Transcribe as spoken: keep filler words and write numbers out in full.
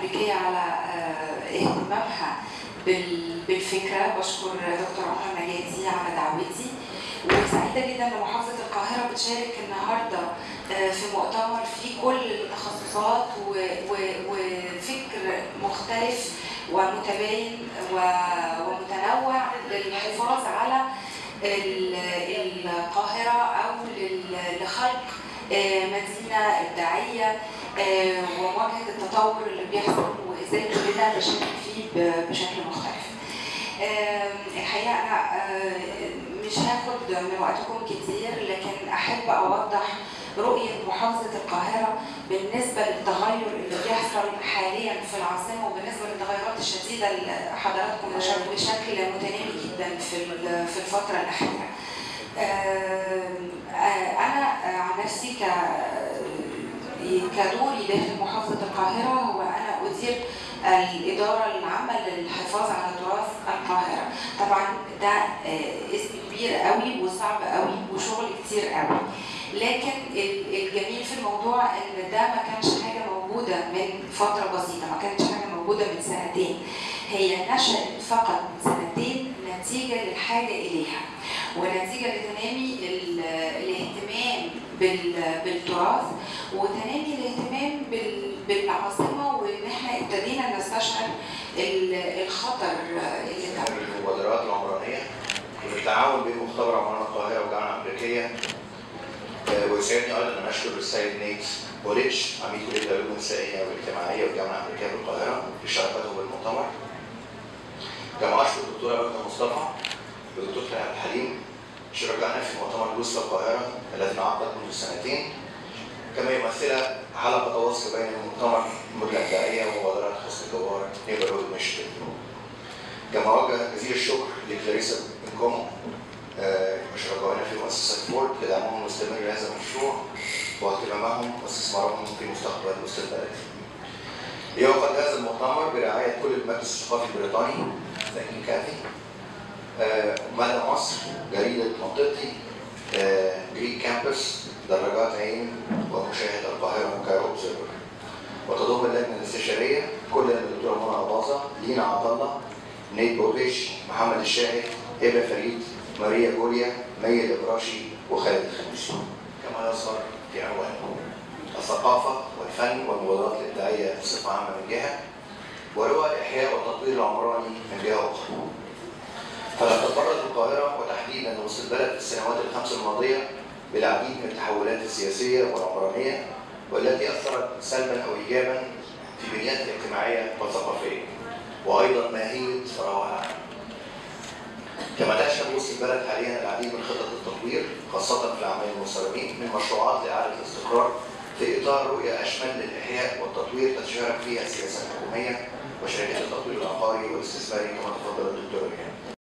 الأمريكية على اهتمامها بالفكرة. بشكر دكتور عمر نجاتي على دعوتي، وسعيدة جدا ان محافظة القاهرة بتشارك النهارده في مؤتمر فيه كل التخصصات وفكر مختلف ومتباين ومتنوع للحفاظ على القاهرة أو لخلق مدينة إبداعية ومواجهة التطور اللي بيحصل وإزاي كلنا نشارك فيه بشكل مختلف. الحقيقة أنا مش هاخد من وقتكم كتير، لكن أحب أوضح رؤية محافظة القاهرة بالنسبة للتغير اللي بيحصل حاليا في العاصمة، وبالنسبة للتغيرات الشديدة اللي حضراتكم نشرتوا بشكل متنامي جدا في في الفترة الأخيرة. أنا عن نفسي ك كدوري داخل محافظة القاهرة هو أنا أدير الإدارة العامة للحفاظ على تراث القاهرة. طبعا ده اسم كبير قوي وصعب قوي وشغل كتير قوي، لكن الجميل في الموضوع ان ده ما كانش حاجه موجوده من فتره بسيطه، ما كانتش حاجه موجوده من سنتين، هي نشأت فقط من سنتين نتيجه للحاجه اليها ونتيجه لتنامي الاهتمام بالتراث وتنامي الاهتمام بالعاصمه، وان احنا ابتدينا نستشعر الخطر اللي تم. المبادرات العمرانيه بالتعاون بين مختبر عمران القاهره والجامعه الامريكيه، ويسعدني ايضا ان اشكر السيد نيت بوليتش عميد كليه العلوم النسائيه والاجتماعيه بالجامعه الامريكيه بالقاهره لشراكته بالمؤتمر. كما اشكر الدكتوره مجدة مصطفى والدكتور عبد الحليم شركائنا في مؤتمر بوست القاهره الذي انعقد منذ سنتين، كما يمثل حلقه تواصل بين المؤتمر المدن الابداعيه ومبادرات حسن الجوار نيبرهود ميشيغان. كما اوجه جزيل الشكر لكلاريسا انكومو مشركائنا في مؤسسة فورد لدعمهم المستمر لهذا المشروع واهتمامهم واستثمارهم في مستقبل مستقبل. يعقد هذا المؤتمر برعاية كل المجلس الثقافي البريطاني ثانك كافي، مدى مصر، جريدة منطقتي، جريك كامبس، دراجات عين، ومشاهد القاهرة كايرو اوبزرفر. وتضم اللجنة الاستشارية كل من الدكتورة منى أباظة، لينا عطلة، نيت بوبيش، محمد الشاهد، هبة فريد، ماريا جوليا، مي الإبراشي، وخالد الخميسي. كما يظهر في عنوان الثقافة والفن والمبادرات الإبداعية بصفة عامة من جهة، ورؤى الإحياء والتطوير العمراني من جهة أخرى. فلقد مرت القاهرة وتحديدا وسط البلد في السنوات الخمس الماضية بالعديد من التحولات السياسية والعمرانية، والتي أثرت سلبا أو إيجابا في بنياتها الاجتماعية والثقافية، وأيضا ماهية فراغها. كما تشهد وسط البلد حاليا العديد من خطط التطوير خاصة في الأعمال المستخدمين من مشروعات لإعادة الاستقرار في إطار رؤية أشمل للإحياء والتطوير تتشارك فيها السياسة الحكومية وشركات التطوير العقاري والاستثماري كما تفضل الدكتور.